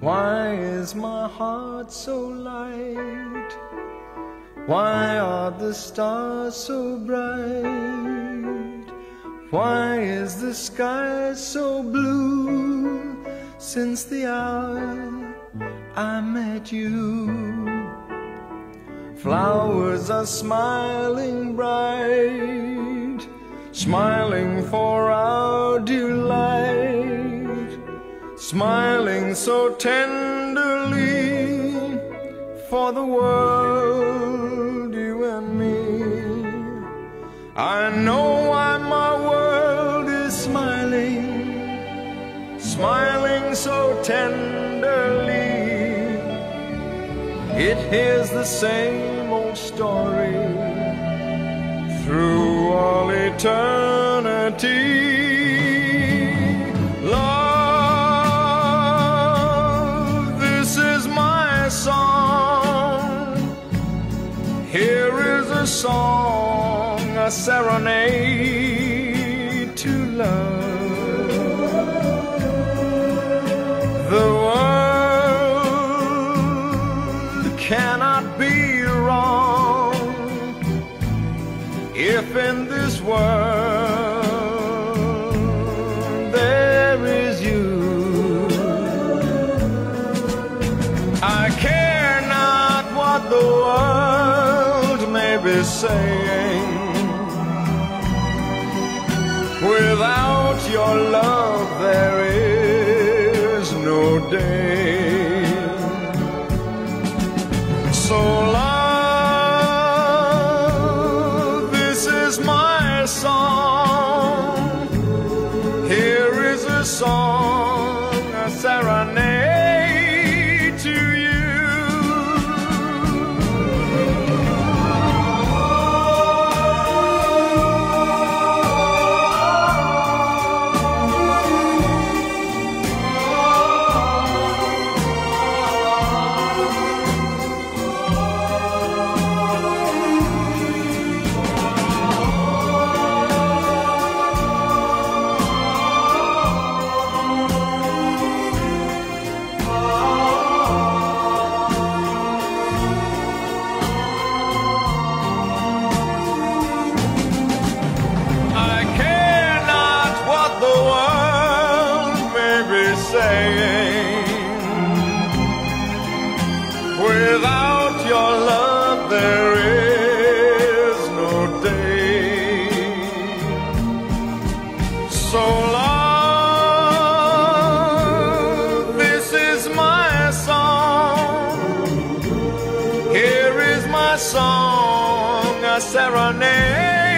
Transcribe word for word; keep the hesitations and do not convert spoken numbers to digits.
Why is my heart so light? Why are the stars so bright? Why is the sky so blue since the hour I met you? Flowers are smiling bright, smiling for our delight, smiling so tenderly for the world, you and me. I know why my world is smiling, smiling so tenderly. It hears the same old story through all eternity. Love, this is my song. Here is a song, a serenade to love. The world cannot be wrong if in this world there is you. I care not what the world may be saying. Without your love there is no day. So love, this is my song. Here is a song, a serenade to you. Without your love there is no day. So love, this is my song. Here is my song, a serenade.